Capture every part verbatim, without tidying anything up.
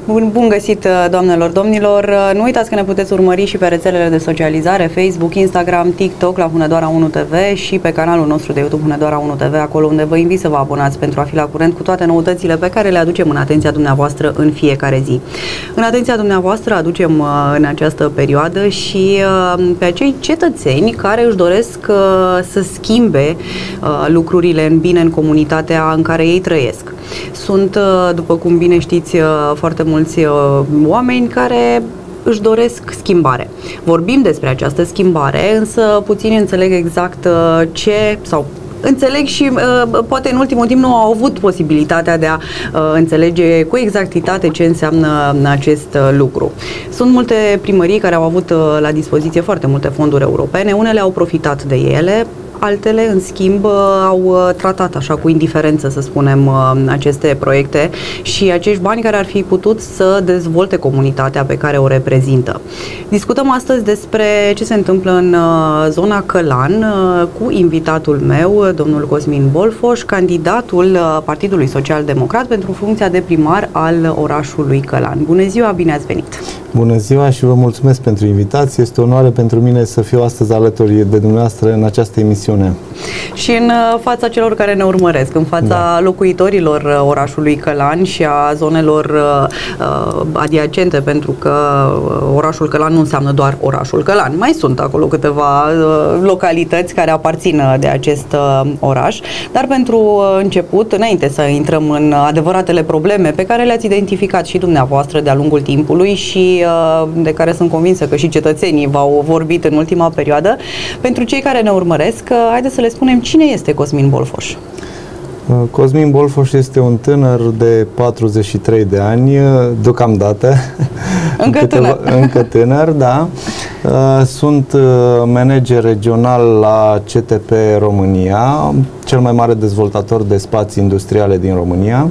Bun, bun găsit, doamnelor, domnilor! Nu uitați că ne puteți urmări și pe rețelele de socializare, Facebook, Instagram, TikTok, la Hunedoara unu T V și pe canalul nostru de YouTube Hunedoara unu T V, acolo unde vă invit să vă abonați pentru a fi la curent cu toate noutățile pe care le aducem în atenția dumneavoastră în fiecare zi. În atenția dumneavoastră aducem în această perioadă și pe acei cetățeni care își doresc să schimbe lucrurile în bine în comunitatea în care ei trăiesc. Sunt, după cum bine știți, foarte mulți oameni care își doresc schimbare. Vorbim despre această schimbare, însă puțini înțeleg exact ce sau înțeleg și poate în ultimul timp nu au avut posibilitatea de a înțelege cu exactitate ce înseamnă acest lucru. Sunt multe primării care au avut la dispoziție foarte multe fonduri europene, unele au profitat de ele, altele, în schimb, au tratat așa cu indiferență, să spunem, aceste proiecte și acești bani care ar fi putut să dezvolte comunitatea pe care o reprezintă. Discutăm astăzi despre ce se întâmplă în zona Călan cu invitatul meu, domnul Cosmin Bolfoș, candidatul Partidului Social Democrat pentru funcția de primar al orașului Călan. Bună ziua, bine ați venit! Bună ziua și vă mulțumesc pentru invitație. Este o onoare pentru mine să fiu astăzi alături de dumneavoastră în această emisiune. Și în fața celor care ne urmăresc, în fața da. locuitorilor orașului Călan și a zonelor uh, adiacente, pentru că orașul Călan nu înseamnă doar orașul Călan. Mai sunt acolo câteva uh, localități care aparțin de acest uh, oraș. Dar pentru uh, început, înainte să intrăm în adevăratele probleme pe care le-ați identificat și dumneavoastră de-a lungul timpului și de care sunt convinsă că și cetățenii v-au vorbit în ultima perioadă. Pentru cei care ne urmăresc, haideți să le spunem cine este Cosmin Bolfoș. Cosmin Bolfoș este un tânăr de patruzeci și trei de ani, deocamdată. Încă tânăr. Încă tânăr, da. Sunt manager regional la C T P România, cel mai mare dezvoltator de spații industriale din România,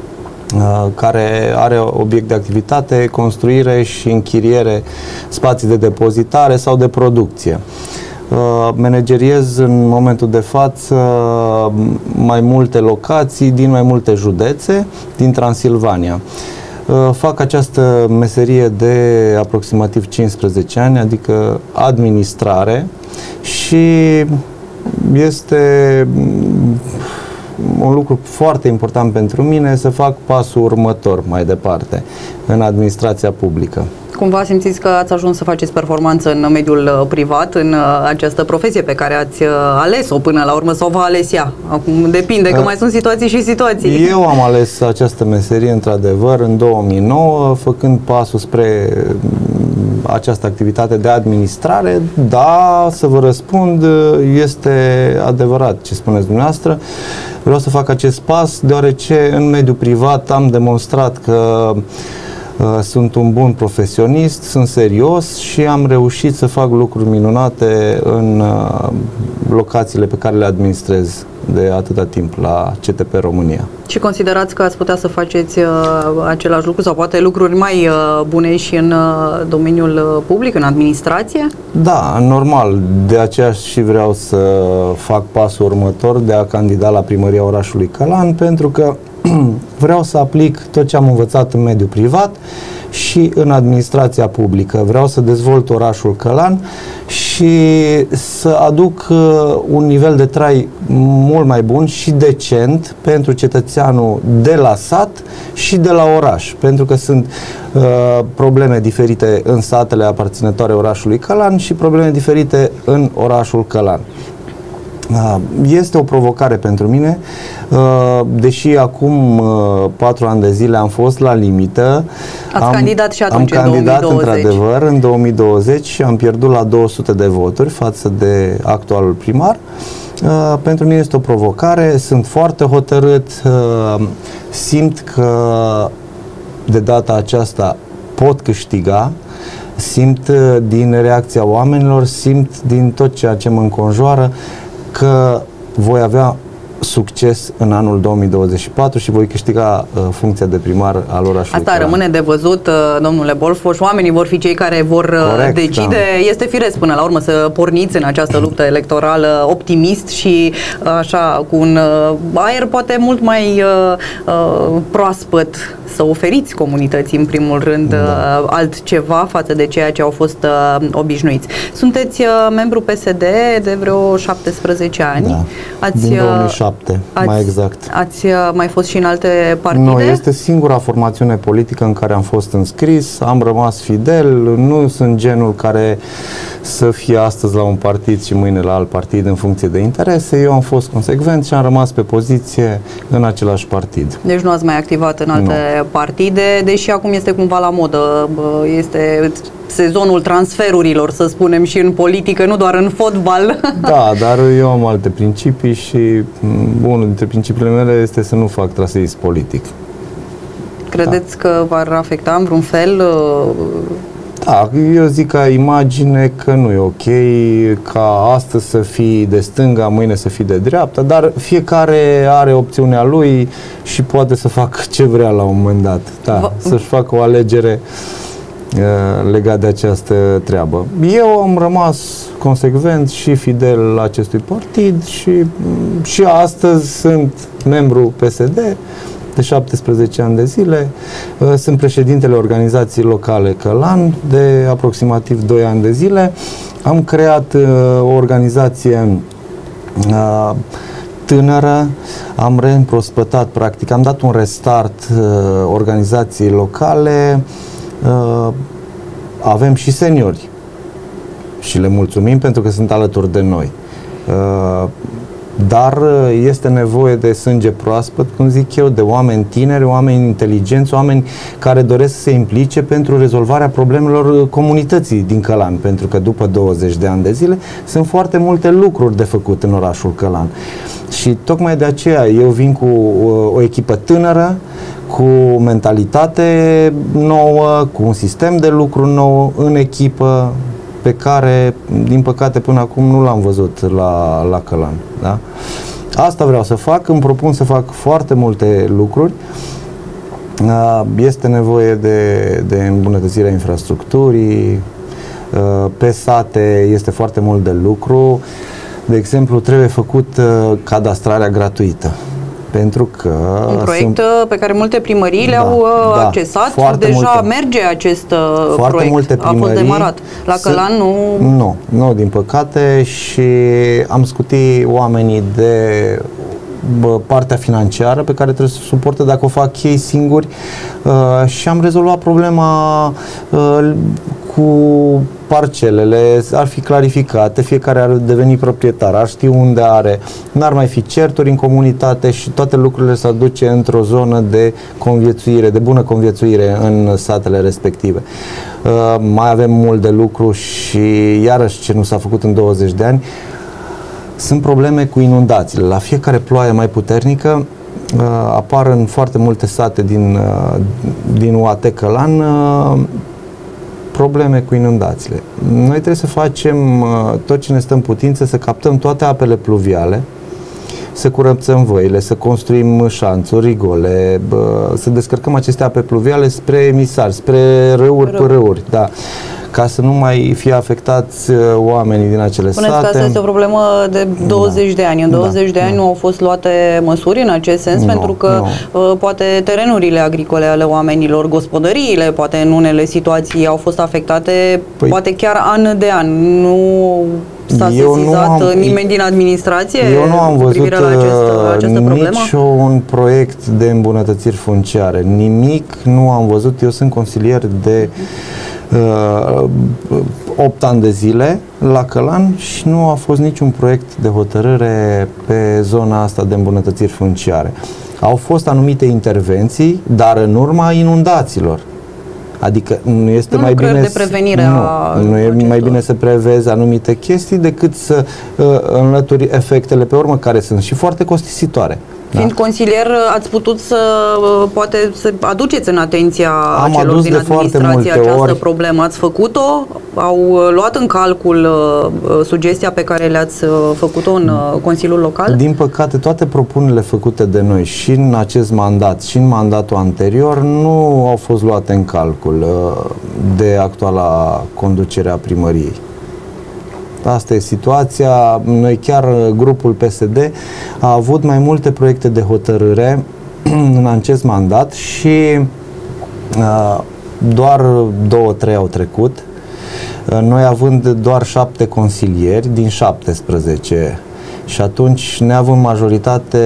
care are obiect de activitate, construire și închiriere spații de depozitare sau de producție. Manageriez în momentul de față mai multe locații din mai multe județe din Transilvania. Fac această meserie de aproximativ cincisprezece ani, adică administrare, și este un lucru foarte important pentru mine să fac pasul următor mai departe în administrația publică. Cumva simțiți că ați ajuns să faceți performanță în mediul privat, în această profesie pe care ați ales-o până la urmă, sau v-a ales ea? Acum depinde, că mai sunt situații și situații. Eu am ales această meserie într-adevăr în două mii nouă, făcând pasul spre această activitate de administrare. Da, să vă răspund, este adevărat ce spuneți dumneavoastră. Vreau să fac acest pas deoarece în mediul privat am demonstrat că uh, sunt un bun profesionist, sunt serios și am reușit să fac lucruri minunate în uh, locațiile pe care le administrez de atâta timp la C T P România. Și considerați că ați putea să faceți uh, același lucru sau poate lucruri mai uh, bune și în uh, domeniul uh, public, în administrație? Da, normal. De aceea și vreau să fac pasul următor de a candida la primăria orașului Călan, pentru că vreau să aplic tot ce am învățat în mediul privat și în administrația publică. Vreau să dezvolt orașul Călan și să aduc uh, un nivel de trai mult mai bun și decent pentru cetățeanul de la sat și de la oraș, pentru că sunt uh, probleme diferite în satele aparținătoare orașului Călan și probleme diferite în orașul Călan. Este o provocare pentru mine, deși acum patru ani de zile am fost la limită. Ați am, candidat și atunci am în candidat două mii douăzeci. într-adevăr în două mii douăzeci și am pierdut la două sute de voturi față de actualul primar. Pentru mine este o provocare, sunt foarte hotărât, simt că de data aceasta pot câștiga. Simt din reacția oamenilor, simt din tot ceea ce mă înconjoară că voi avea succes în anul două mii douăzeci și patru și voi câștiga uh, funcția de primar al orașului Asta Călan. Rămâne de văzut, uh, domnule Bolfoș. Oamenii vor fi cei care vor uh, Corect, decide. Da. Este firesc până la urmă să porniți în această luptă electorală optimist și uh, așa cu un uh, aer poate mult mai uh, uh, proaspăt să oferiți comunității, în primul rând, da. altceva față de ceea ce au fost uh, obișnuiți. Sunteți uh, membru P S D de vreo șaptesprezece ani. Da. Ați, din două mii șapte, ați, mai exact. Ați uh, mai fost și în alte partide? Nu, este singura formațiune politică în care am fost înscris, am rămas fidel, nu sunt genul care să fie astăzi la un partid și mâine la alt partid în funcție de interese. Eu am fost consecvent și am rămas pe poziție în același partid. Deci nu ați mai activat în alte nu. partide, deși acum este cumva la modă, este sezonul transferurilor, să spunem, și în politică, nu doar în fotbal. Da, dar eu am alte principii și unul dintre principiile mele este să nu fac traseism politic. Credeți da. că v-ar afecta în vreun fel? Da, eu zic ca imagine că nu e ok ca astăzi să fii de stânga, mâine să fii de dreapta, dar fiecare are opțiunea lui și poate să facă ce vrea la un moment dat. Da, să-și facă o alegere uh, legat de această treabă. Eu am rămas consecvent și fidel la acestui partid și, și astăzi sunt membru P S D de șaptesprezece ani de zile. Sunt președintele organizației locale Călan de aproximativ doi ani de zile. Am creat uh, o organizație uh, tânără, am reîmprospătat, practic, am dat un restart uh, organizației locale. Uh, avem și seniori și le mulțumim pentru că sunt alături de noi. Uh, Dar este nevoie de sânge proaspăt, cum zic eu, de oameni tineri, oameni inteligenți, oameni care doresc să se implice pentru rezolvarea problemelor comunității din Călan, pentru că după douăzeci de ani de zile sunt foarte multe lucruri de făcut în orașul Călan. Și tocmai de aceea eu vin cu o echipă tânără, cu mentalitate nouă, cu un sistem de lucru nou în echipă, pe care, din păcate, până acum nu l-am văzut la, la Călan. Da? Asta vreau să fac, îmi propun să fac foarte multe lucruri. Este nevoie de, de îmbunătățirea infrastructurii, pe sate este foarte mult de lucru. De exemplu, trebuie făcut cadastrarea gratuită. Pentru că un proiect sunt, pe care multe primării le-au da, accesat, da, deja multe, merge acest foarte proiect, multe primării, a fost demarat. La Călan nu... Nu, nu, din păcate, și am scutit oamenii de bă, partea financiară pe care trebuie să o suporte dacă o fac ei singuri uh, și am rezolvat problema uh, cu parcelele, ar fi clarificate, fiecare ar deveni proprietar, ar ști unde are, n-ar mai fi certuri în comunitate și toate lucrurile s-ar duce într-o zonă de conviețuire, de bună conviețuire în satele respective. Uh, mai avem mult de lucru și iarăși ce nu s-a făcut în douăzeci de ani, sunt probleme cu inundațiile. La fiecare ploaie mai puternică uh, apar în foarte multe sate din, uh, din U A T Călan uh, probleme cu inundațiile. Noi trebuie să facem uh, tot ce ne stă în putință, să captăm toate apele pluviale, să curățăm văile, să construim șanțuri, rigole, bă, să descărcăm aceste ape pluviale spre emisari, spre râuri, Rău. râuri, da, ca să nu mai fie afectați uh, oamenii din acele Spuneți sate. că asta este o problemă de douăzeci da. de ani. În douăzeci da. de ani da. nu au fost luate măsuri în acest sens, no, pentru că no. uh, poate terenurile agricole ale oamenilor, gospodăriile, poate în unele situații au fost afectate, păi, poate chiar an de an. Nu s-a sesizat am, nimeni din administrație eu nu am văzut la acest, această problemă? niciun proiect de îmbunătățiri funciare. Nimic nu am văzut. Eu sunt consilier de uh, opt ani de zile la Călan și nu a fost niciun proiect de hotărâre pe zona asta de îmbunătățiri funciare. Au fost anumite intervenții, dar în urma inundațiilor. Adică nu este nu mai bine de prevenire nu, a nu e acestor. mai bine să prevezi anumite chestii decât să uh, înlături efectele pe urmă, care sunt și foarte costisitoare. Fiind da. consilier, ați putut să poate să aduceți în atenția Am celor din administrație această ori. problemă. Ați făcut-o? Au luat în calcul uh, sugestia pe care le-ați uh, făcut-o în uh, Consiliul Local? Din păcate, toate propunerile făcute de noi și în acest mandat și în mandatul anterior nu au fost luate în calcul uh, de actuala conducere a primăriei. Asta e situația. Noi chiar, grupul P S D a avut mai multe proiecte de hotărâre în acest mandat și doar două, trei au trecut. Noi având doar șapte consilieri din șaptesprezece și atunci, neavând majoritate,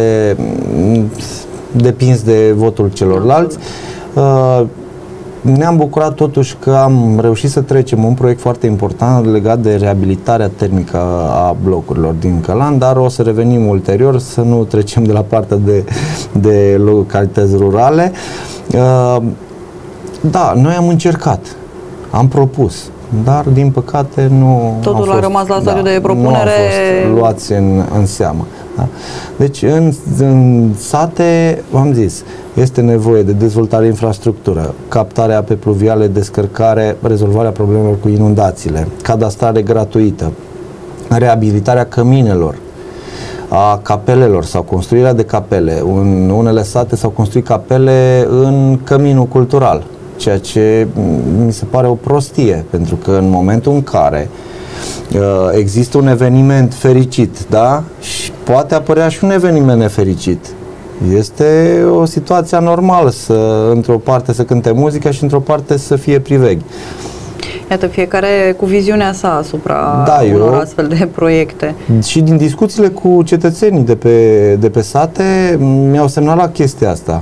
depins de votul celorlalți, ne-am bucurat totuși că am reușit să trecem un proiect foarte important legat de reabilitarea termică a blocurilor din Călan, dar o să revenim ulterior, să nu trecem de la partea de, de localități rurale. Da, noi am încercat, am propus, dar din păcate nu totul fost, a rămas la stadiul da, de propunere. Nu au fost luați în, în seamă. Da? Deci în, în sate, v-am zis, este nevoie de dezvoltare infrastructură, captarea apei pluviale, descărcare, rezolvarea problemelor cu inundațiile, cadastrare gratuită, reabilitarea căminelor, a capelelor sau construirea de capele. În unele sate s-au construit capele în căminul cultural, ceea ce mi se pare o prostie, pentru că în momentul în care uh, există un eveniment fericit, da? Și poate apărea și un eveniment nefericit. Este o situație anormală să, într-o parte să cânte muzica și într-o parte să fie priveghi. Iată, fiecare cu viziunea sa asupra da, unor eu, astfel de proiecte. Și din discuțiile cu cetățenii de pe, de pe sate mi-au semnalat chestia asta.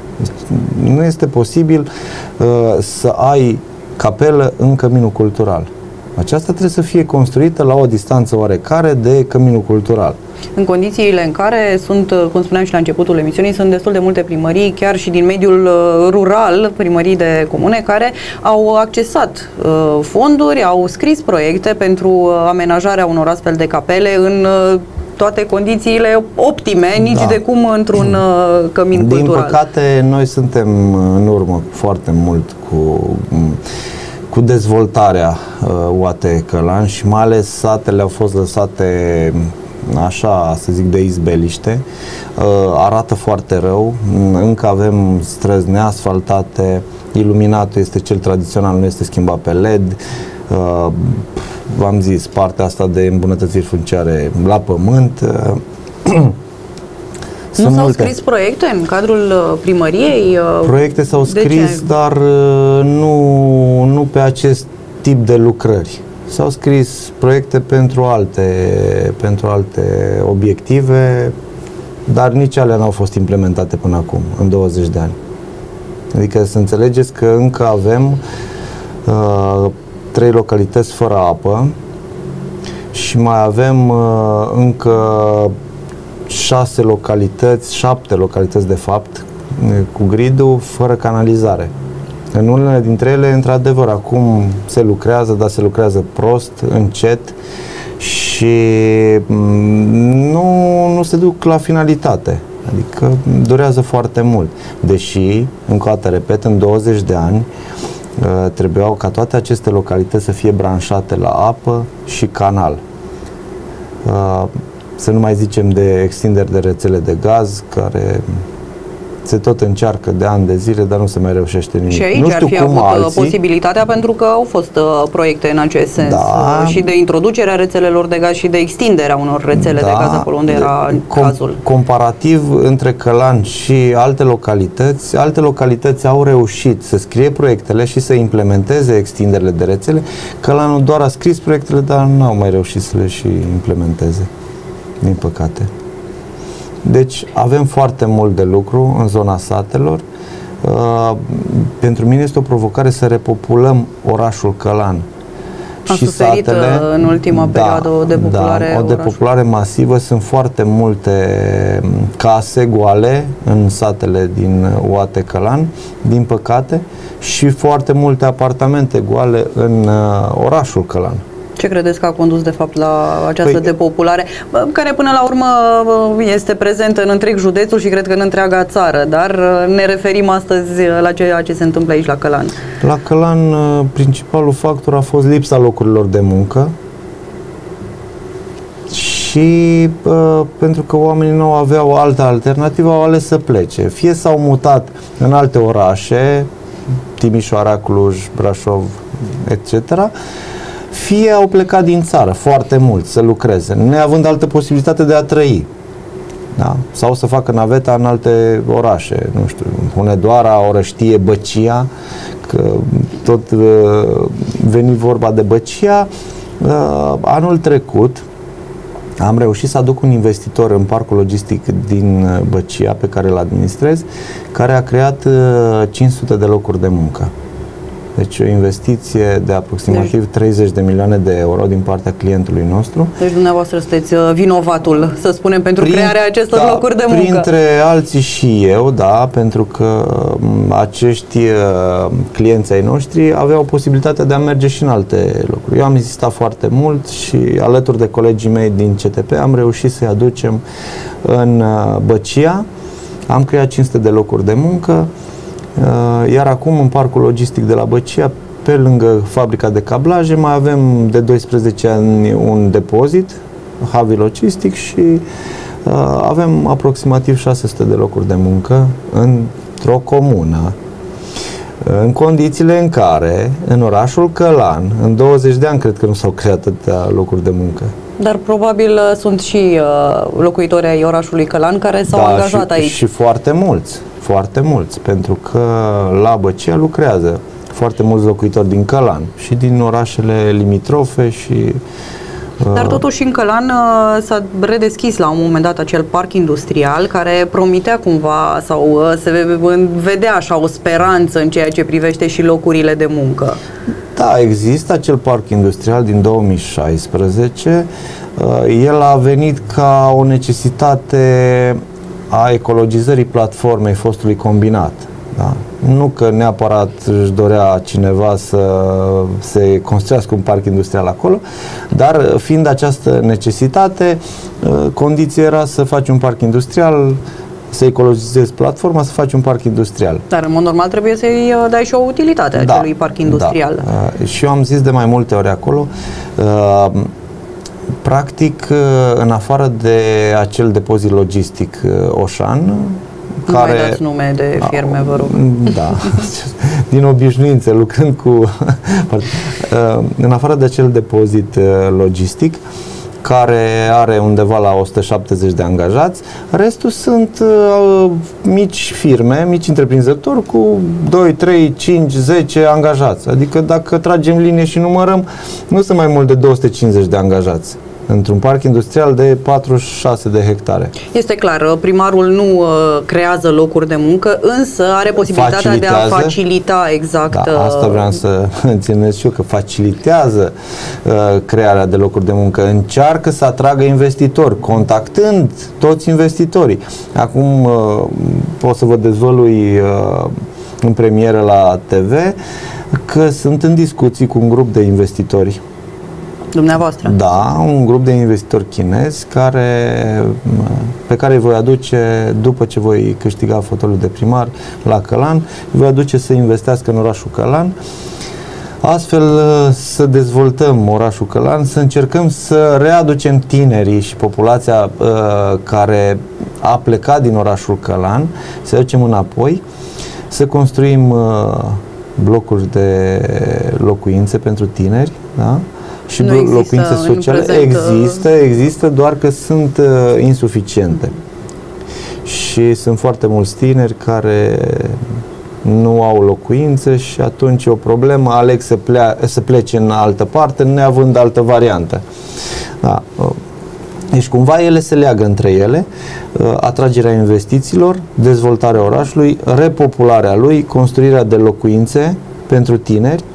Nu este posibil uh, să ai capelă în căminul cultural. Aceasta trebuie să fie construită la o distanță oarecare de căminul cultural. În condițiile în care sunt, cum spuneam și la începutul emisiunii, sunt destul de multe primării, chiar și din mediul rural, primării de comune, care au accesat uh, fonduri, au scris proiecte pentru amenajarea unor astfel de capele în uh, toate condițiile optime, nici da. de cum într-un uh, cămin din cultural. Din păcate, noi suntem în urmă foarte mult cu... cu dezvoltarea uh, U A T Călan și mai ales satele au fost lăsate așa, să zic, de izbeliște. Uh, arată foarte rău, încă avem străzi neasfaltate, iluminatul este cel tradițional, nu este schimbat pe L E D. Uh, v-am zis, partea asta de îmbunătățiri funciare la pământ. Uh, Nu s-au scris proiecte în cadrul primăriei? Proiecte s-au scris, dar nu, nu pe acest tip de lucrări. S-au scris proiecte pentru alte, pentru alte obiective, dar nici alea n-au fost implementate până acum, în douăzeci de ani. Adică să înțelegeți că încă avem uh, trei localități fără apă și mai avem uh, încă șase localități, șapte localități de fapt, cu gridul, fără canalizare. În unele dintre ele, într-adevăr, acum se lucrează, dar se lucrează prost, încet și nu, nu se duc la finalitate. Adică durează foarte mult. Deși, încă o dată repet, în douăzeci de ani trebuiau ca toate aceste localități să fie branșate la apă și canal. Să nu mai zicem de extinderi de rețele de gaz, care se tot încearcă de ani de zile, dar nu se mai reușește nimic. Și aici nu știu ar fi cum avut alții, posibilitatea, pentru că au fost uh, proiecte în acest sens, da, și de introducerea rețelelor de gaz și de extinderea unor rețele da, de gaz acolo unde era com cazul. Comparativ între Călan și alte localități, alte localități au reușit să scrie proiectele și să implementeze extinderile de rețele. Călanul doar a scris proiectele, dar nu au mai reușit să le și implementeze, din păcate. Deci avem foarte mult de lucru în zona satelor. Uh, pentru mine este o provocare să repopulăm orașul Călan. A și suferit satele, în ultima da, perioadă o depopulare. Da, o depopulare orașul. masivă. Sunt foarte multe case goale în satele din U A T Călan, din păcate, și foarte multe apartamente goale în uh, orașul Călan. Ce credeți că a condus de fapt la această păi, depopulare, care până la urmă este prezentă în întreg județul și cred că în întreaga țară, dar ne referim astăzi la ceea ce se întâmplă aici la Călan? La Călan principalul factor a fost lipsa locurilor de muncă și uh, pentru că oamenii nu aveau altă alternativă, au ales să plece. Fie s-au mutat în alte orașe, Timișoara, Cluj, Brașov, et cetera, fie au plecat din țară foarte mult să lucreze, neavând altă posibilitate de a trăi. Da? Sau să facă naveta în alte orașe, nu știu, Hunedoara, Orăștie, Băcia, că tot uh, veni vorba de Băcia. Uh, anul trecut am reușit să aduc un investitor în parcul logistic din Băcia, pe care îl administrez, care a creat uh, cinci sute de locuri de muncă. Deci o investiție de aproximativ deci, treizeci de milioane de euro din partea clientului nostru. Deci dumneavoastră sunteți vinovatul, să spunem, pentru Prin, crearea acestor da, locuri de muncă. Printre alții și eu, da, pentru că acești uh, clienți ai noștri aveau posibilitatea de a merge și în alte locuri. Eu am insistat foarte mult și alături de colegii mei din C T P am reușit să-i aducem în uh, Băcia. Am creat cinci sute de locuri de muncă. Iar acum în parcul logistic de la Băcia, pe lângă fabrica de cablaje, mai avem de doisprezece ani un depozit, Havi Logistic, și uh, avem aproximativ șase sute de locuri de muncă într-o comună, în condițiile în care în orașul Călan, în douăzeci de ani cred că nu s-au creat atâtea locuri de muncă. Dar probabil sunt și uh, locuitorii ai orașului Călan care s-au da, angajat și, aici. Și foarte mulți, foarte mulți, pentru că la Băcia lucrează foarte mulți locuitori din Călan și din orașele limitrofe și... Dar totuși în Călan uh, s-a redeschis la un moment dat acel parc industrial care promitea cumva sau uh, se vedea așa o speranță în ceea ce privește și locurile de muncă. Da, există acel parc industrial din două mii șaisprezece. Uh, el a venit ca o necesitate a ecologizării platformei fostului combinat. Da? Nu că neapărat își dorea cineva să se construiască un parc industrial acolo, dar fiind această necesitate, condiția era să faci un parc industrial, să ecologizezi platforma, să faci un parc industrial. Dar în mod normal trebuie să-i dai și o utilitate da, acelui parc industrial. Da. Și eu am zis de mai multe ori acolo, practic, în afară de acel depozit logistic Oșan, nu care... mai dați nume de firme, vă rog. Da, din obișnuință, lucrând cu... În afară de acel depozit logistic, care are undeva la o sută șaptezeci de angajați, restul sunt uh, mici firme, mici întreprinzători cu doi, trei, cinci, zece angajați. Adică dacă tragem linie și numărăm, nu sunt mai mult de două sute cincizeci de angajați într-un parc industrial de patruzeci și șase de hectare. Este clar, primarul nu uh, creează locuri de muncă, însă are posibilitatea de a facilita exact. Da, asta vreau să înțeleg și eu, că facilitează uh, crearea de locuri de muncă, încearcă să atragă investitori, contactând toți investitorii. Acum uh, pot să vă dezvălui uh, în premieră la T V că sunt în discuții cu un grup de investitori. Dumneavoastră? Da, un grup de investitori chinezi care, pe care îi voi aduce, după ce voi câștiga fotoliul de primar la Călan, îi voi aduce să investească în orașul Călan, astfel să dezvoltăm orașul Călan, să încercăm să readucem tinerii și populația uh, care a plecat din orașul Călan, să ducem înapoi, să construim uh, blocuri de locuințe pentru tineri, da? Și nu locuințe sociale există, există, doar că sunt uh, insuficiente. Și sunt foarte mulți tineri care nu au locuințe și atunci e o problemă, aleg să, plea, să plece în altă parte, neavând altă variantă. Da. Deci cumva ele se leagă între ele, uh, atragerea investițiilor, dezvoltarea orașului, repopularea lui, construirea de locuințe pentru tineri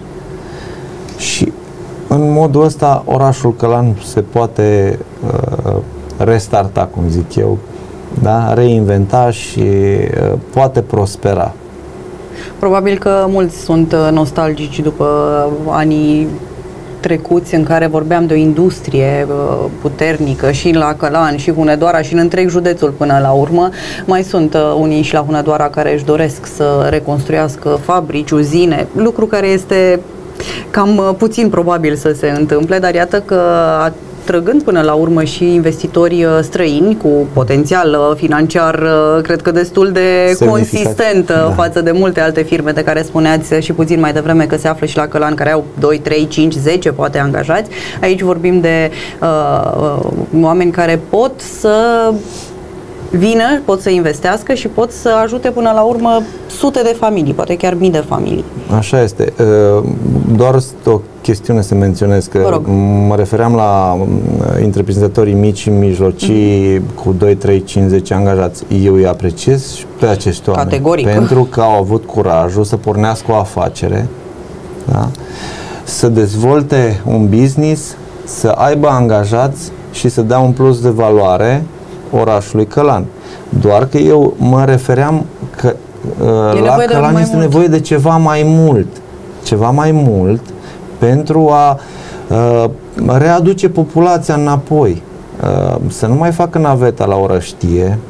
și în modul ăsta orașul Călan se poate uh, restarta, cum zic eu, da? Reinventa și uh, poate prospera. Probabil că mulți sunt nostalgici după anii trecuți în care vorbeam de o industrie uh, puternică și la Călan, și Hunedoara, și în întreg județul până la urmă. Mai sunt uh, unii și la Hunedoara care își doresc să reconstruiască fabrici, uzine, lucru care este cam puțin probabil să se întâmple, dar iată că atrăgând până la urmă și investitori străini cu potențial financiar, cred că destul de consistent da. față de multe alte firme de care spuneați și puțin mai devreme că se află și la Călan, care au doi, trei, cinci, zece poate angajați. Aici vorbim de uh, oameni care pot să vină, pot să investească și pot să ajute până la urmă sute de familii, poate chiar mii de familii. Așa este. Doar o chestiune să menționez, că mă refeream la întreprinzătorii mici și mijlocii mm-hmm. cu doi, trei, cinci, zece angajați. Eu îi apreciez și pe acești oameni. Categoric. Pentru că au avut curajul să pornească o afacere, da? Să dezvolte un business, să aibă angajați și să dea un plus de valoare orașului Călan. Doar că eu mă refeream că uh, la Călan este mult. nevoie de ceva mai mult. Ceva mai mult pentru a uh, readuce populația înapoi. Uh, să nu mai facă naveta la Orăștie,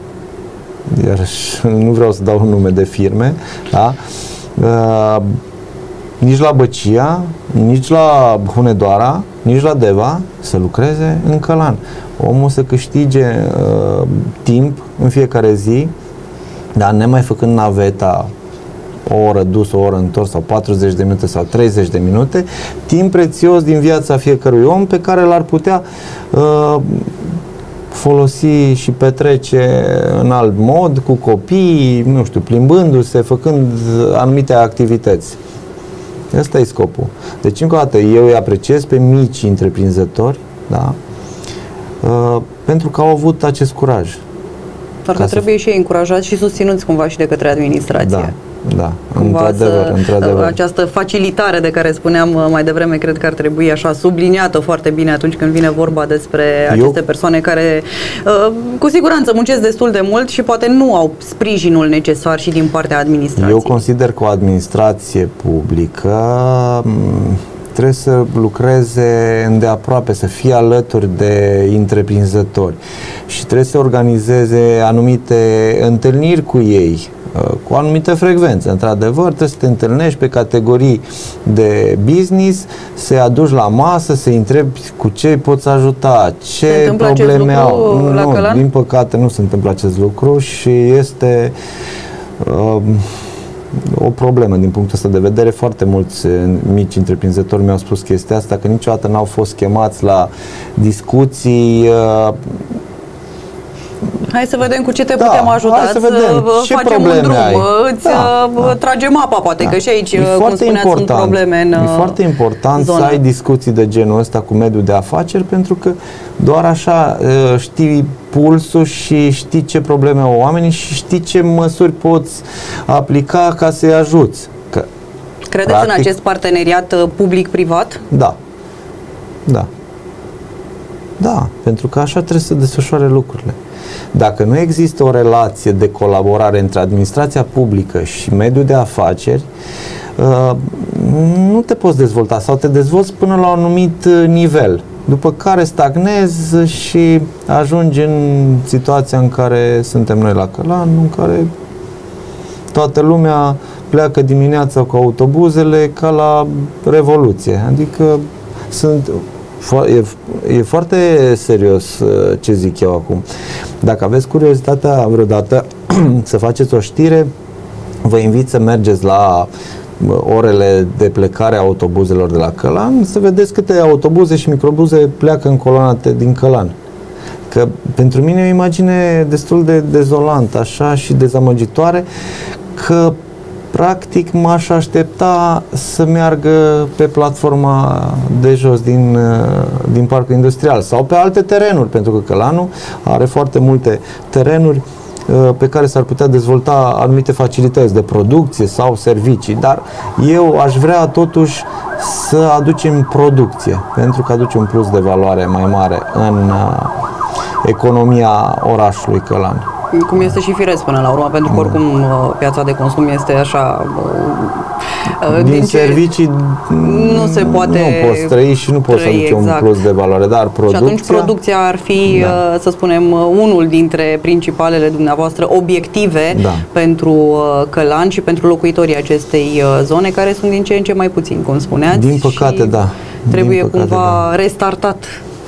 iar nu vreau să dau nume de firme, da? Uh, nici la Băcia, nici la Hunedoara, nici la Deva, să lucreze în Călan. Omul să câștige uh, timp în fiecare zi, dar nemai făcând naveta o oră dus, o oră întors, sau patruzeci de minute sau treizeci de minute, timp prețios din viața fiecărui om pe care l-ar putea uh, folosi și petrece în alt mod, cu copii, nu știu, plimbându-se, făcând anumite activități. Ăsta e scopul. Deci, încă o dată, eu îi apreciez pe mici întreprinzători, da? Uh, pentru că au avut acest curaj. Doar că trebuie și ei încurajați și susținuți cumva și de către administrație. Da, da, într-adevăr, într-adevăr. Această facilitare de care spuneam mai devreme, cred că ar trebui așa subliniată foarte bine atunci când vine vorba despre Eu... aceste persoane care uh, cu siguranță muncesc destul de mult și poate nu au sprijinul necesar și din partea administrației. Eu consider că o administrație publică trebuie să lucreze îndeaproape, să fie alături de întreprinzători și trebuie să organizeze anumite întâlniri cu ei, cu anumită frecvență. Într-adevăr, trebuie să te întâlnești pe categorii de business, să-i aduci la masă, să-i întrebi cu ce îi poți ajuta, ce probleme au. Nu, din păcate nu se întâmplă acest lucru și este uh, o problemă din punctul ăsta de vedere. Foarte mulți mici întreprinzători mi-au spus chestia asta, că niciodată n-au fost chemați la discuții. Uh, Hai să vedem cu ce te da, putem ajuta, hai să vedem ce facem un drum, ai. îți Da, da. tragem apa, poate, Da. că și aici, E cum foarte spuneați, sunt important. probleme în E foarte important zonă. să ai discuții de genul ăsta cu mediul de afaceri, pentru că doar așa știi pulsul și știi ce probleme au oamenii și știi ce măsuri poți aplica ca să-i ajuți. Că, Credeți practic, în acest parteneriat public-privat? Da. Da. Da, pentru că așa trebuie să desfășoare lucrurile. Dacă nu există o relație de colaborare între administrația publică și mediul de afaceri, nu te poți dezvolta sau te dezvolți până la un anumit nivel, după care stagnezi și ajungi în situația în care suntem noi la Călan, în care toată lumea pleacă dimineața cu autobuzele ca la Revoluție. Adică sunt... E, e foarte serios ce zic eu acum. Dacă aveți curiozitatea vreodată să faceți o știre, vă invit să mergeți la orele de plecare a autobuzelor de la Călan, să vedeți câte autobuze și microbuze pleacă încolonate din Călan. Că pentru mine e o imagine destul de dezolantă așa și dezamăgitoare, că practic m-aș aștepta să meargă pe platforma de jos din, din parcul industrial sau pe alte terenuri, pentru că Călanul are foarte multe terenuri pe care s-ar putea dezvolta anumite facilități de producție sau servicii, dar eu aș vrea totuși să aducem producție, pentru că aduce un plus de valoare mai mare în economia orașului Călan. Cum este și firesc până la urmă, pentru că oricum piața de consum este așa... Din, din servicii nu se poate nu poți trăi și nu poți trăi, aduce exact. un plus de valoare, dar producția... Și atunci producția ar fi, da. să spunem, unul dintre principalele dumneavoastră obiective da. pentru Călan și pentru locuitorii acestei zone, care sunt din ce în ce mai puțini, cum spuneați. Din păcate, da. Trebuie din păcate, cumva da. restartat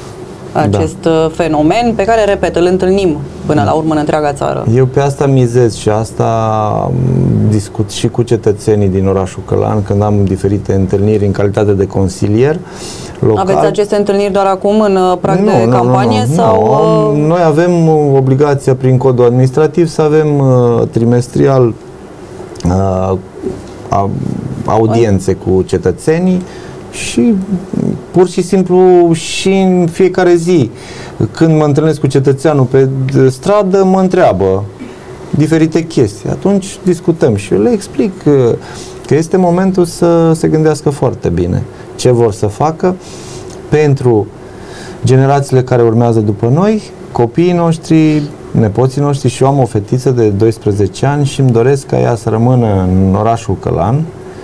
acest da. fenomen pe care, repet, îl întâlnim până la urmă în întreaga țară. Eu pe asta mizez și asta discut și cu cetățenii din orașul Călan când am diferite întâlniri în calitate de consilier local. Aveți aceste întâlniri doar acum în prag de nu, campanie? Nu, nu, sau? Nu. Noi avem obligația prin codul administrativ să avem uh, trimestrial uh, audiențe cu cetățenii și pur și simplu și în fiecare zi când mă întâlnesc cu cetățeanul pe stradă mă întreabă diferite chestii. Atunci discutăm și eu le explic că, că este momentul să se gândească foarte bine ce vor să facă pentru generațiile care urmează după noi, copiii noștri, nepoții noștri, și eu am o fetiță de doisprezece ani și îmi doresc ca ea să rămână în orașul Călan,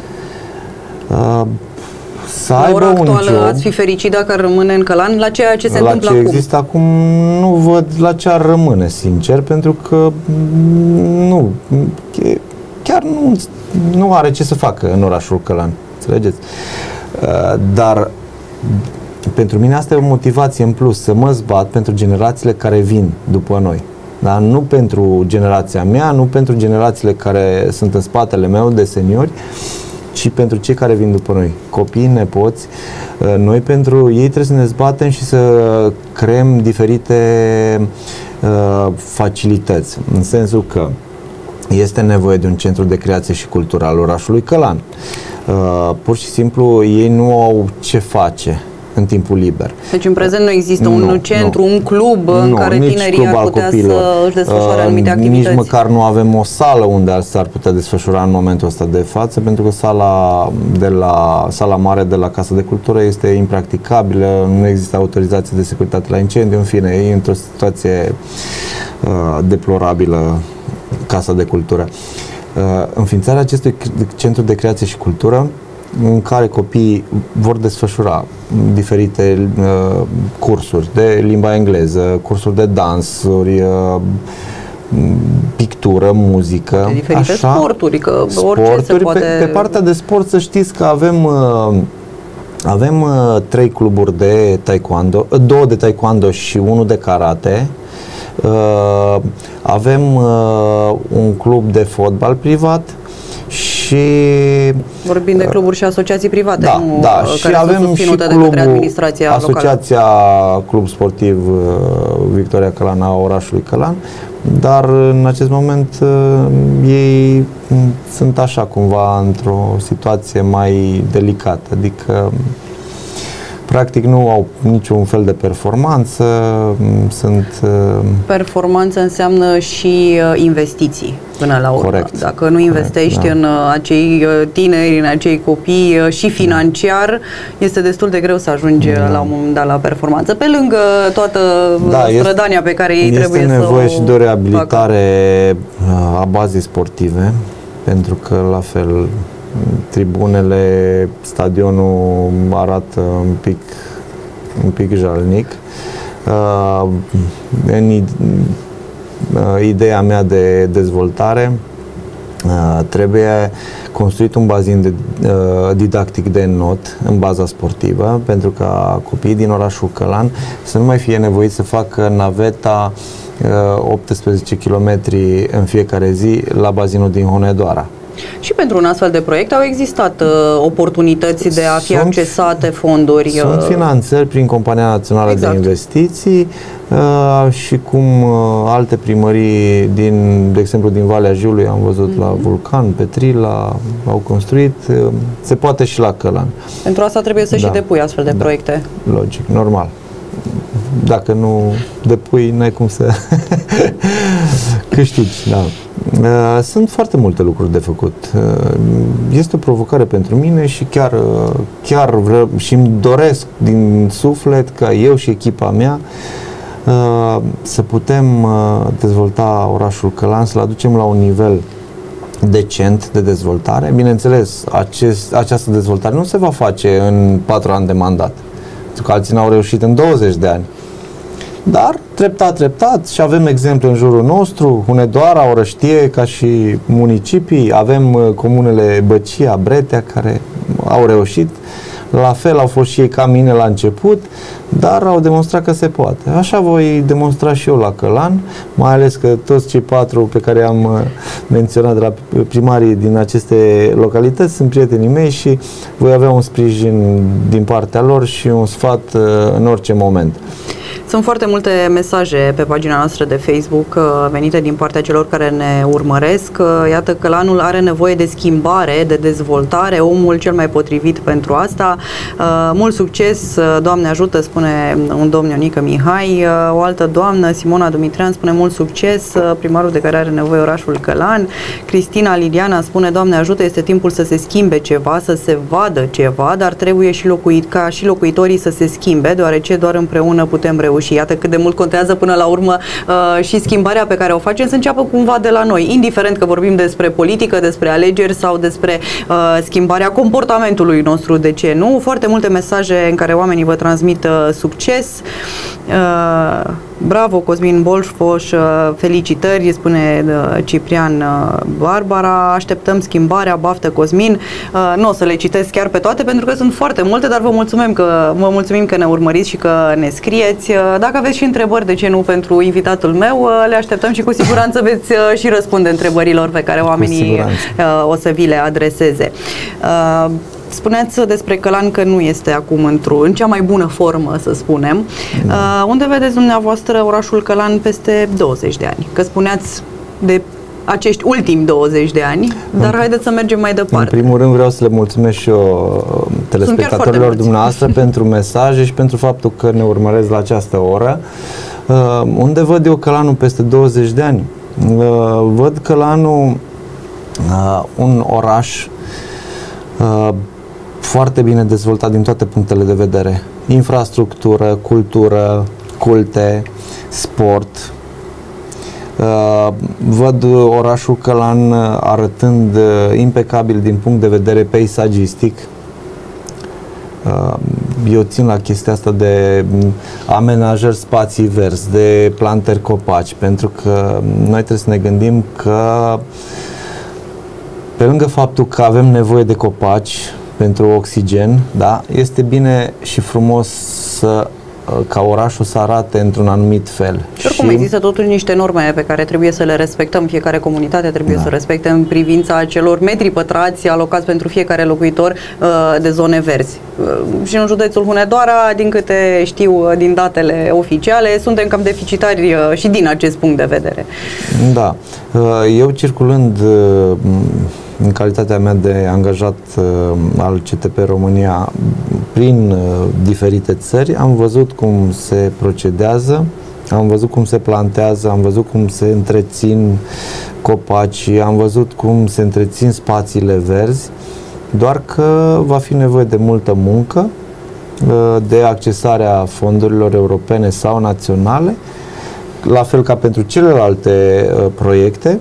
să la aibă ora un actuală job. Ați fi fericit dacă ar rămâne în Călan la ceea ce se la întâmplă ce acum? există acum nu văd la ce ar rămâne, sincer, pentru că nu, chiar nu, nu are ce să facă în orașul Călan, înțelegeți? Dar pentru mine asta e o motivație în plus, să mă zbat pentru generațiile care vin după noi. Da? Nu pentru generația mea, nu pentru generațiile care sunt în spatele meu de seniori, ci pentru cei care vin după noi, copii, nepoți. Noi pentru ei trebuie să ne zbatem și să creăm diferite uh, facilități, în sensul că este nevoie de un centru de creație și cultură al orașului Călan. Uh, pur și simplu ei nu au ce face în timpul liber. Deci în prezent nu există nu, un centru, nu. un club în nu, care tinerii ar putea copilor. să își desfășoare anumite activități? Nici măcar nu avem o sală unde s-ar putea desfășura în momentul ăsta de față, pentru că sala, de la, sala mare de la Casa de Cultură este impracticabilă, nu există autorizație de securitate la incendiu, în fine, e într-o situație uh, deplorabilă Casa de Cultură. Uh, înființarea acestui centru de creație și cultură în care copiii vor desfășura diferite uh, cursuri de limba engleză, cursuri de dansuri, uh, pictură, muzică, de diferite așa, sporturi, că orice sporturi. se poate... Pe, pe partea de sport să știți că avem uh, avem uh, trei cluburi de taekwondo, uh, două de taekwondo și unul de karate. Uh, avem uh, un club de fotbal privat și vorbim de cluburi și asociații private, da, nu, da, care și avem și clubul, administrația Asociația locală. Club Sportiv Victoria Călan a orașului Călan, dar în acest moment ei sunt așa cumva într-o situație mai delicată, adică practic nu au niciun fel de performanță, sunt... Performanță înseamnă și investiții până la urmă. Corect. Dacă nu investești corect, da. în acei tineri, în acei copii și financiar, este destul de greu să ajungi da. la un moment dat la performanță. Pe lângă toată da, strădania pe care ei trebuie să Este nevoie și de o reabilitare facă. a bazei sportive, pentru că la fel tribunele, stadionul arată un pic, un pic jalnic. Uh, în uh, ideea mea de dezvoltare uh, trebuie construit un bazin de, uh, didactic de not în baza sportivă, pentru ca copiii din orașul Călan să nu mai fie nevoiți să facă naveta uh, optsprezece kilometri în fiecare zi la bazinul din Hunedoara. Și pentru un astfel de proiect au existat uh, oportunități de a fi sunt, accesate fonduri. Sunt uh, finanțări prin Compania Națională exact. de Investiții uh, și cum uh, alte primării, din, de exemplu din Valea Jiului, am văzut mm-hmm. la Vulcan, Petrila, au construit, uh, se poate și la Călan. Pentru asta trebuie să da. și depui astfel de da. proiecte. Logic, normal. Dacă nu depui, n-ai cum să câștigi. Da. Sunt foarte multe lucruri de făcut. Este o provocare pentru mine și chiar, chiar vreau și îmi doresc din suflet ca eu și echipa mea să putem dezvolta orașul Călan, să-l aducem la un nivel decent de dezvoltare. Bineînțeles, acest, această dezvoltare nu se va face în patru ani de mandat, pentru că alții n-au reușit în douăzeci de ani. Dar, treptat, treptat, și avem exemple în jurul nostru, Hunedoara, Orăștie, ca și municipii, avem comunele Băcia, Bretea, care au reușit. La fel au fost și ei ca mine la început, dar au demonstrat că se poate. Așa voi demonstra și eu la Călan, mai ales că toți cei patru pe care am menționat de la primarii din aceste localități sunt prietenii mei și voi avea un sprijin din partea lor și un sfat în orice moment. Sunt foarte multe mesaje pe pagina noastră de Facebook venite din partea celor care ne urmăresc. Iată, Călanul are nevoie de schimbare, de dezvoltare, omul cel mai potrivit pentru asta. Mult succes, Doamne ajută, spune un domn Ionică Mihai. O altă doamnă, Simona Dumitrean, spune mult succes, primarul de care are nevoie orașul Călan. Cristina Liliana spune, Doamne ajută, este timpul să se schimbe ceva, să se vadă ceva, dar trebuie și locuit, ca și locuitorii să se schimbe, deoarece doar împreună putem reuși. Și iată cât de mult contează până la urmă uh, și schimbarea pe care o facem să înceapă cumva de la noi, indiferent că vorbim despre politică, despre alegeri sau despre uh, schimbarea comportamentului nostru, de ce nu? Foarte multe mesaje în care oamenii vă transmit uh, succes. Uh, bravo, Cosmin Bolșfoș, uh, felicitări, spune uh, Ciprian uh, Barbara, așteptăm schimbarea, baftă Cosmin. Uh, nu o să le citesc chiar pe toate pentru că sunt foarte multe, dar vă mulțumim că, vă mulțumim că ne urmăriți și că ne scrieți. Dacă aveți și întrebări, de ce nu, pentru invitatul meu, le așteptăm și cu siguranță veți și răspunde întrebărilor pe care oamenii o să vi le adreseze. Spuneați despre Călan că nu este acum într-o, în cea mai bună formă, să spunem. Da. Unde vedeți dumneavoastră orașul Călan peste douăzeci de ani? Că spuneați de acești ultimi douăzeci de ani, dar în, haideți să mergem mai departe. În primul rând vreau să le mulțumesc și eu telespectatorilor dumneavoastră pentru mesaje și pentru faptul că ne urmăresc la această oră. Uh, unde văd eu Călanul peste douăzeci de ani? Uh, văd Călanul uh, un oraș uh, foarte bine dezvoltat din toate punctele de vedere. Infrastructură, cultură, culte, sport. Uh, văd orașul Călan arătând uh, impecabil din punct de vedere peisagistic. Uh, eu țin la chestia asta de amenajări spații verzi, de plantări copaci, pentru că noi trebuie să ne gândim că pe lângă faptul că avem nevoie de copaci pentru oxigen, da, este bine și frumos să ca orașul să arate într-un anumit fel. Și oricum există totuși niște norme pe care trebuie să le respectăm, fiecare comunitate trebuie da. să respecte în privința celor metri pătrați alocați pentru fiecare locuitor uh, de zone verzi. Uh, și în județul Hunedoara, din câte știu uh, din datele oficiale, suntem cam deficitari uh, și din acest punct de vedere. Da. Uh, eu circulând uh, în calitatea mea de angajat uh, al C T P România prin uh, diferite țări, am văzut cum se procedează, am văzut cum se plantează, am văzut cum se întrețin copaci, am văzut cum se întrețin spațiile verzi, doar că va fi nevoie de multă muncă, uh, de accesarea fondurilor europene sau naționale, la fel ca pentru celelalte uh, proiecte,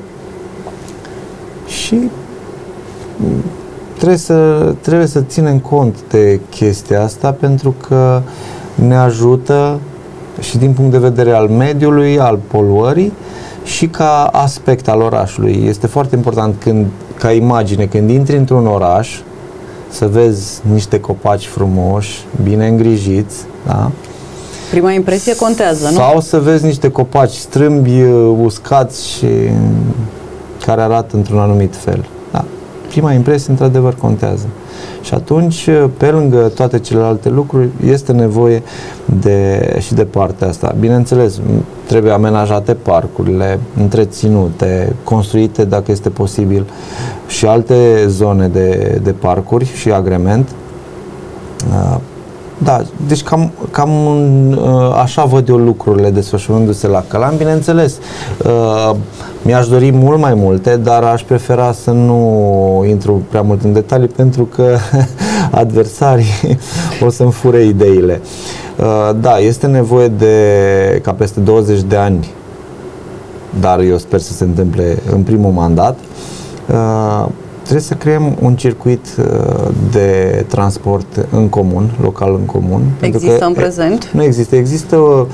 și Trebuie să, trebuie să ținem cont de chestia asta, pentru că ne ajută și din punct de vedere al mediului, al poluării și ca aspect al orașului. Este foarte important când, ca imagine, când intri într-un oraș, să vezi niște copaci frumoși, bine îngrijiți, da? Prima impresie contează, nu? Sau să vezi niște copaci strâmbi, uscați și care arată într-un anumit fel. Da. Prima impresie, într-adevăr, contează. Și atunci, pe lângă toate celelalte lucruri, este nevoie de, și de partea asta. Bineînțeles, trebuie amenajate parcurile, întreținute, construite, dacă este posibil, și alte zone de, de parcuri și agrement. Da, deci cam, cam așa văd eu lucrurile desfășurându-se la Călan. Bineînțeles, mi-aș dori mult mai multe, dar aș prefera să nu intru prea mult în detalii, pentru că adversarii o să-mi fure ideile. Da, este nevoie de, ca peste douăzeci de ani, dar eu sper să se întâmple în primul mandat, trebuie să creăm un circuit de transport în comun, local în comun. Există că în prezent? Nu există. Există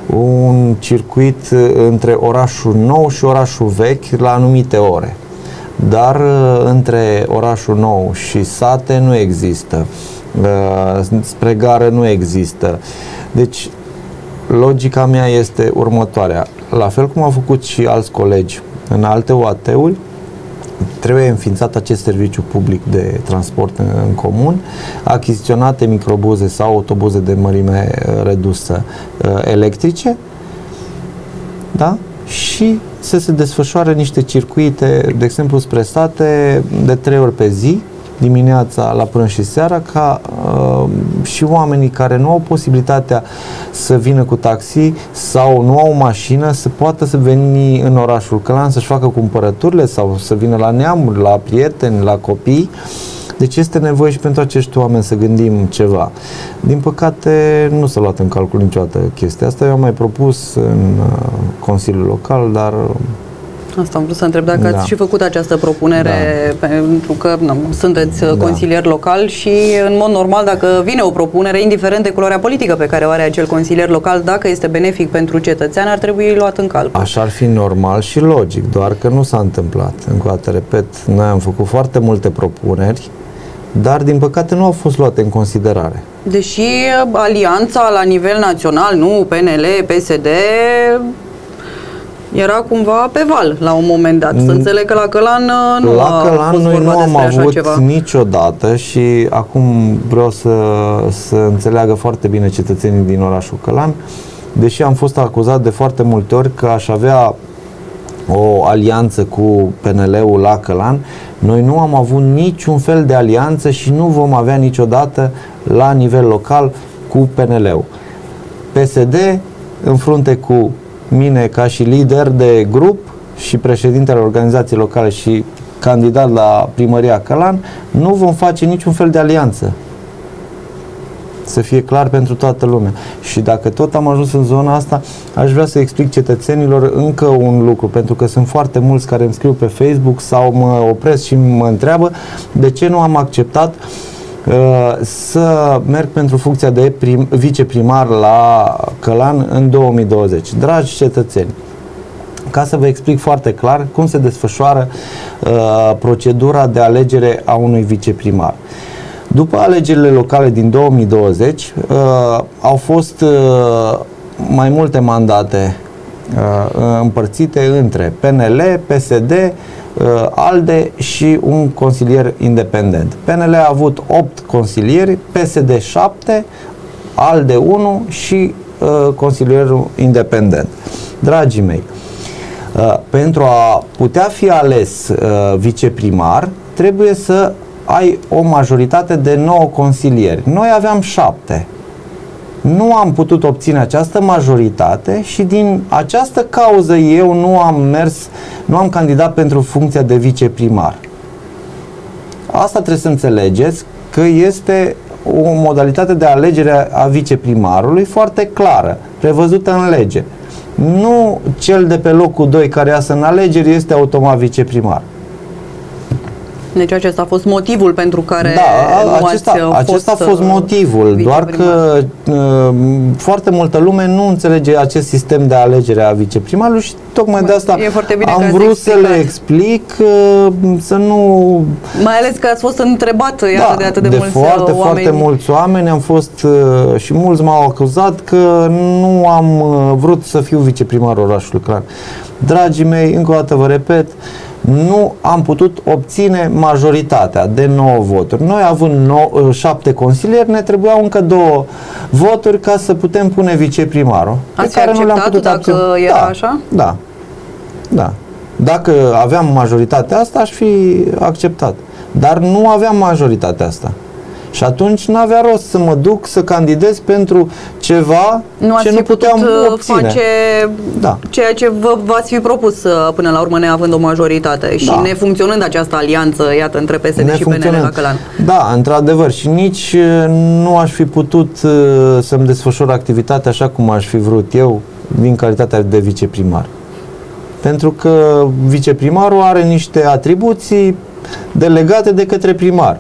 un circuit între orașul nou și orașul vechi la anumite ore. dar uh, între orașul nou și sate nu există, uh, spre gară nu există. Deci logica mea este următoarea: la fel cum au făcut și alți colegi în alte U A T-uri, trebuie înființat acest serviciu public de transport în, în comun, achiziționate microbuze sau autobuze de mărime uh, redusă uh, electrice, da? Și să se desfășoare niște circuite, de exemplu spre sate, de trei ori pe zi, dimineața, la prânz și seara, ca uh, și oamenii care nu au posibilitatea să vină cu taxi sau nu au mașină să poată să veni în orașul Călan să-și facă cumpărăturile sau să vină la neamuri, la prieteni, la copii. Deci este nevoie și pentru acești oameni să gândim ceva. Din păcate nu s-a luat în calcul niciodată chestia asta. Eu am mai propus în uh, Consiliul Local, dar... Asta am vrut să întreb, dacă da. ați și făcut această propunere, da. pentru că nu, sunteți da. consilier local și, în mod normal, dacă vine o propunere, indiferent de culoarea politică pe care o are acel consilier local, dacă este benefic pentru cetățean, ar trebui luat în calcul. Așa ar fi normal și logic, doar că nu s-a întâmplat. Încă o dată, repet, noi am făcut foarte multe propuneri, dar, din păcate, nu au fost luate în considerare. Deși alianța la nivel național, nu P N L, P S D... era cumva pe val la un moment dat. Să înțeleg că la Călan nu la a Călan fost noi vorba nu am avut ceva. niciodată și acum vreau să, să înțeleagă foarte bine cetățenii din orașul Călan, deși am fost acuzat de foarte multe ori că aș avea o alianță cu P N L-ul la Călan, noi nu am avut niciun fel de alianță și nu vom avea niciodată la nivel local cu P N L-ul. P S D în frunte cu mine ca și lider de grup și președintele organizației locale și candidat la primăria Călan, nu vom face niciun fel de alianță. Să fie clar pentru toată lumea. Și dacă tot am ajuns în zona asta, aș vrea să explic cetățenilor încă un lucru, pentru că sunt foarte mulți care îmi scriu pe Facebook sau mă opresc și mă întreabă de ce nu am acceptat uh, să merg pentru funcția de prim, viceprimar la Călan în două mii douăzeci. Dragi cetățeni, ca să vă explic foarte clar cum se desfășoară uh, procedura de alegere a unui viceprimar. După alegerile locale din două mii douăzeci, uh, au fost uh, mai multe mandate uh, împărțite între P N L, P S D, uh, ALDE și un consilier independent. P N L a avut opt consilieri, P S D șapte, ALDE unu și uh, consilierul independent. Dragii mei, uh, pentru a putea fi ales uh, viceprimar, trebuie să ai o majoritate de nouă consilieri. Noi aveam șapte. Nu am putut obține această majoritate și din această cauză eu nu am mers, nu am candidat pentru funcția de viceprimar. Asta trebuie să înțelegeți, că este o modalitate de alegere a viceprimarului foarte clară, prevăzută în lege. Nu cel de pe locul doi care iasă în alegeri este automat viceprimar. Deci acesta a fost motivul pentru care da, nu acesta, ați fost acesta a fost motivul, doar că uh, foarte multă lume nu înțelege acest sistem de alegere a viceprimarului și tocmai de asta am vrut să le explic, uh, să nu... Mai ales că ați fost întrebat da, de atât de, de mulți foarte, oameni. foarte mulți oameni am fost uh, și mulți m-au acuzat că nu am uh, vrut să fiu viceprimarul orașului Călan. Dragii mei, încă o dată vă repet, nu am putut obține majoritatea de nouă voturi. Noi având nouă, șapte consilieri, ne trebuiau încă două voturi ca să putem pune viceprimarul. Ați fi acceptat dacă obține. era da, așa? Da, da. Dacă aveam majoritatea asta, aș fi acceptat. Dar nu aveam majoritatea asta. Și atunci nu avea rost să mă duc să candidez pentru ceva nu ce nu puteam obține. Face da. ceea ce vă, v-ați fi propus până la urmă, neavând o majoritate da. și nefuncționând această alianță, iată, între P S D și P N L la Călan. Da, într-adevăr. Și nici nu aș fi putut să-mi desfășor activitatea așa cum aș fi vrut eu din calitatea de viceprimar. Pentru că viceprimarul are niște atribuții delegate de către primar.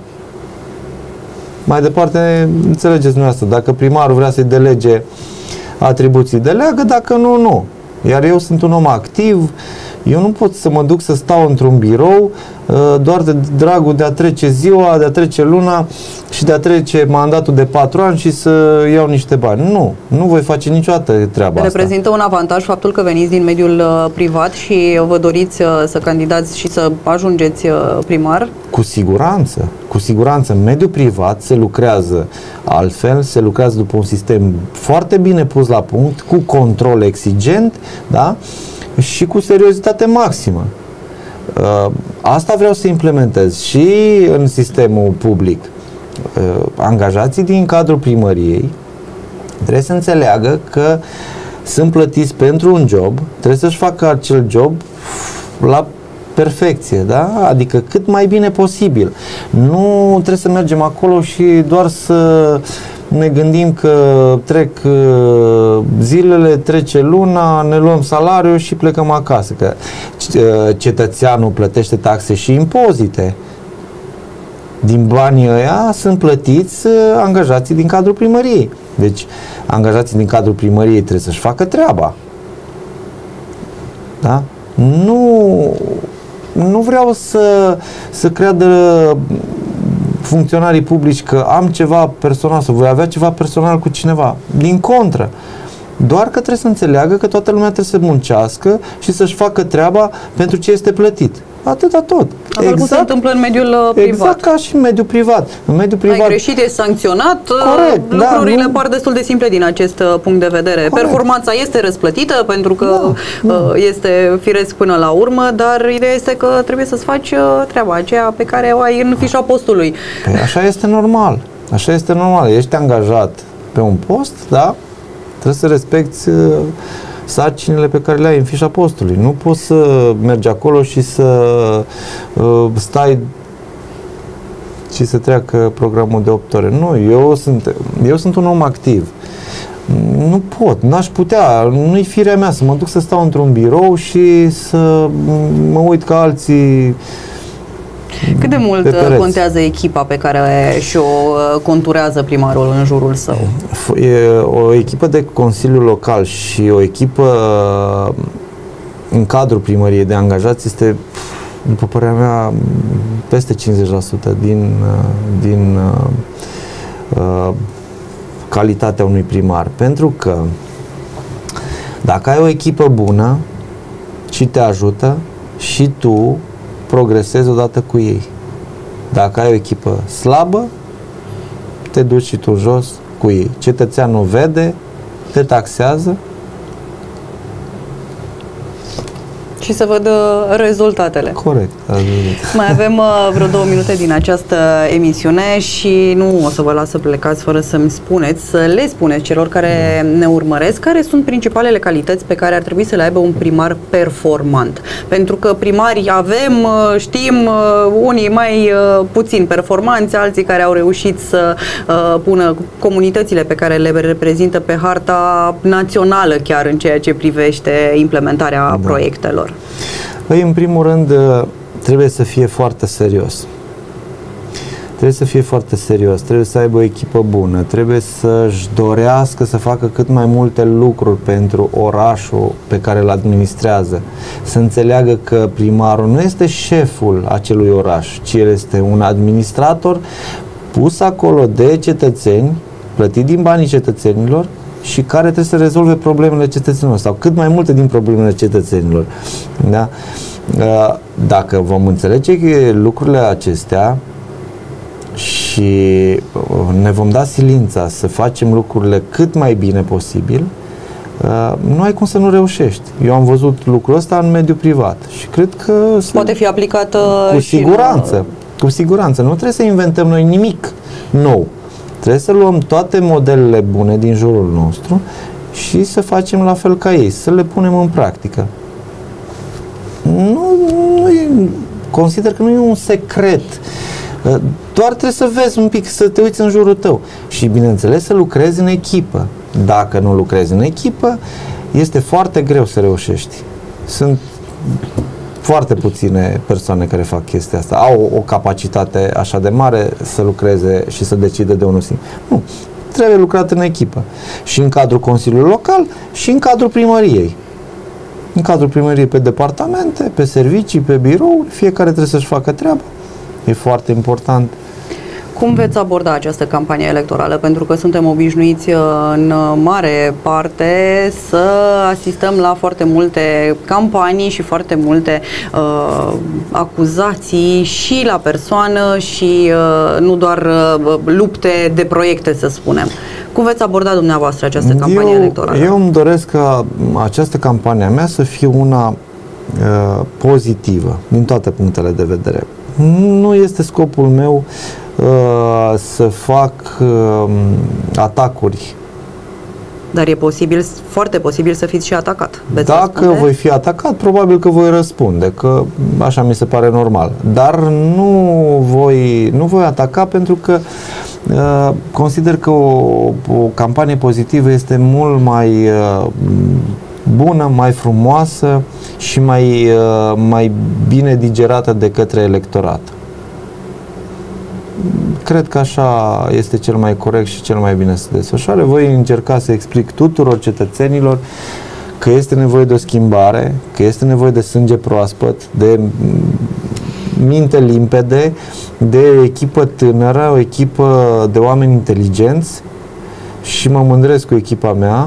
Mai departe, înțelegeți dumneavoastră, dacă primarul vrea să-i delege atribuții, deleagă, dacă nu, nu. Iar eu sunt un om activ Eu nu pot să mă duc să stau într-un birou doar de dragul de a trece ziua, de a trece luna și de a trece mandatul de patru ani și să iau niște bani. Nu, nu voi face niciodată treaba asta. Reprezintă un avantaj faptul că veniți din mediul privat și vă doriți să candidați și să ajungeți primar? Cu siguranță, cu siguranță. În mediul privat se lucrează altfel, se lucrează după un sistem foarte bine pus la punct, cu control exigent, da? Și cu seriozitate maximă. Asta vreau să implementez și în sistemul public. Angajații din cadrul primăriei trebuie să înțeleagă că sunt plătiți pentru un job, trebuie să-și facă acel job la perfecție, da? Adică cât mai bine posibil. Nu trebuie să mergem acolo și doar să ne gândim că trec zilele, trece luna, ne luăm salariul și plecăm acasă. Că cetățeanul plătește taxe și impozite. Din banii ăia sunt plătiți angajații din cadrul primăriei. Deci, angajații din cadrul primăriei trebuie să-și facă treaba. Da? Nu, nu vreau să, să creadă funcționarii publici că am ceva personal sau voi avea ceva personal cu cineva. Din contră. Doar că trebuie să înțeleagă că toată lumea trebuie să muncească și să-și facă treaba pentru ce este plătit. Atâta tot. Exact cum se întâmplă în mediul privat. Exact ca și în mediul privat. În mediul privat. Ai greșit, e sancționat. Corect, lucrurile da, nu... par destul de simple din acest punct de vedere. Corect. Performanța este răsplătită pentru că da, da. este firesc până la urmă, dar ideea este că trebuie să-ți faci treaba aceea pe care o ai în fișa postului. Păi așa este normal. Așa este normal. Ești angajat pe un post, da? Trebuie să respecti sarcinile pe care le ai în fișa postului. Nu poți să mergi acolo și să uh, stai și să treacă programul de opt ore. Nu, eu sunt, eu sunt un om activ. Nu pot, n-aș putea, nu-i firea mea să mă duc să stau într-un birou și să mă uit ca alții. Cât de mult contează echipa pe care și-o conturează primarul în jurul său? E o echipă de Consiliu Local și o echipă în cadrul primăriei de angajați este, după părerea mea, peste cincizeci la sută din, din uh, calitatea unui primar. Pentru că dacă ai o echipă bună și te ajută, și tu progresezi odată cu ei. Dacă ai o echipă slabă, te duci și tu jos cu ei. Cetățeanul vede, te taxează și să văd rezultatele. Corect. Mai avem uh, vreo două minute din această emisiune și nu o să vă las să plecați fără să-mi spuneți, să le spuneți celor care ne urmăresc, care sunt principalele calități pe care ar trebui să le aibă un primar performant. Pentru că primari avem, știm, unii mai puțin performanți, alții care au reușit să uh, pună comunitățile pe care le reprezintă pe harta națională, chiar în ceea ce privește implementarea da. proiectelor. Păi, în primul rând, trebuie să fie foarte serios. Trebuie să fie foarte serios, trebuie să aibă o echipă bună, trebuie să-și dorească să facă cât mai multe lucruri pentru orașul pe care îl administrează. Să înțeleagă că primarul nu este șeful acelui oraș, ci el este un administrator pus acolo de cetățeni, plătit din banii cetățenilor, și care trebuie să rezolve problemele cetățenilor sau cât mai multe din problemele cetățenilor. Da? Dacă vom înțelege lucrurile acestea și ne vom da silința să facem lucrurile cât mai bine posibil, nu ai cum să nu reușești. Eu am văzut lucrul ăsta în mediul privat și cred că poate fi aplicată cu siguranță. În... Cu siguranță. Nu trebuie să inventăm noi nimic nou. Trebuie să luăm toate modelele bune din jurul nostru și să facem la fel ca ei, să le punem în practică. Nu, nu e, consider că nu e un secret. Doar trebuie să vezi un pic, să te uiți în jurul tău. Și, bineînțeles, să lucrezi în echipă. Dacă nu lucrezi în echipă, este foarte greu să reușești. Sunt foarte puține persoane care fac chestia asta. Au o capacitate așa de mare să lucreze și să decide de unul singur. Nu. Trebuie lucrat în echipă. Și în cadrul Consiliului Local și în cadrul primăriei. în cadrul primăriei pe departamente, pe servicii, pe birouri, fiecare trebuie să-și facă treaba. E foarte important. Cum veți aborda această campanie electorală? Pentru că suntem obișnuiți în mare parte să asistăm la foarte multe campanii și foarte multe uh, acuzații și la persoană și uh, nu doar uh, lupte de proiecte, să spunem. Cum veți aborda dumneavoastră această campanie eu, electorală? Eu îmi doresc ca această campanie a mea să fie una uh, pozitivă, din toate punctele de vedere. Nu este scopul meu uh, să fac uh, atacuri. Dar e posibil, foarte posibil să fiți și atacat. Veți Dacă răspunde? voi fi atacat, probabil că voi răspunde, că așa mi se pare normal. Dar nu voi, nu voi ataca pentru că uh, consider că o, o campanie pozitivă este mult mai uh, bună, mai frumoasă și mai, uh, mai bine digerată de către electorat. Cred că așa este cel mai corect și cel mai bine să se desfășoare. Voi încerca să explic tuturor cetățenilor că este nevoie de o schimbare, că este nevoie de sânge proaspăt, de minte limpede, de echipă tânără, o echipă de oameni inteligenți și mă mândresc cu echipa mea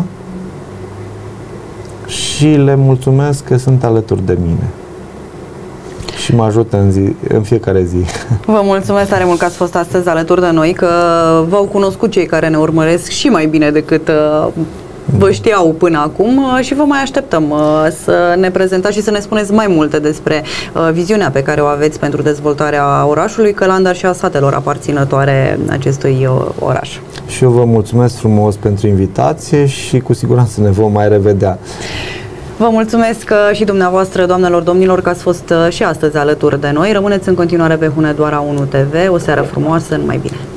și le mulțumesc că sunt alături de mine și mă ajută în, zi, în fiecare zi. Vă mulțumesc tare mult că ați fost astăzi alături de noi, că v-au cunoscut cei care ne urmăresc și mai bine decât uh, vă știau până acum și vă mai așteptăm uh, să ne prezentați și să ne spuneți mai multe despre uh, viziunea pe care o aveți pentru dezvoltarea orașului Călan, dar și a satelor aparținătoare acestui uh, oraș. Și eu vă mulțumesc frumos pentru invitație și cu siguranță ne vom mai revedea. Vă mulțumesc și dumneavoastră, doamnelor, domnilor, că ați fost și astăzi alături de noi. Rămâneți în continuare pe Hunedoara unu T V. O seară frumoasă, numai bine!